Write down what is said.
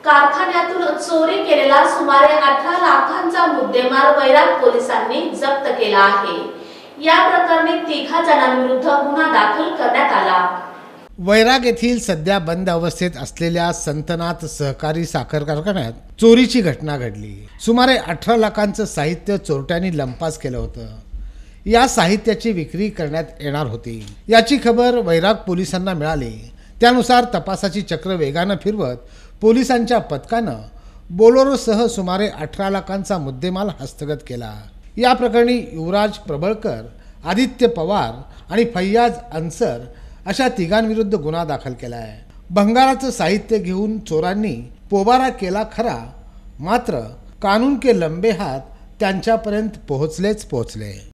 कारखान्यातून चोरी केलेला सुमारे 18 लाखांचा मुद्देमाल वैराग पोलिसांनी जप्त केला आहे। या प्रकरणी 3 जणांविरुद्ध गुन्हा दाखल करण्यात आला। वैराग येथील सध्या बंद अवस्थेत असलेल्या संतनाथ सहकारी साखर कारखान्यात चोरीची घटना घडली। सुमारे 18 लाखांचं साहित्य चोरट्यांनी लंपास केलं होतं। या साहित्याची विक्री करण्यात येणार होती। याची खबर वैराग पोलिसांना मिळाली। त्यानुसार तपासाची चक्र वेगानं फिरवत पोलिसांच्या पथकानं बोलेरोसह सुमारे 18 लाखांचा मुद्देमाल हस्तगत केला। या प्रकरणी युवराज प्रबळकर, आदित्य पवार आणि फैयाज अन्सर अशा 3 विरुद्ध गुन्हा दाखल केला आहे। भंगाराचं साहित्य घेऊन चोरांनी पोबारा केला खरा, मात्र कानून के लंबे हात त्यांच्यापर्यंत पोहोचले।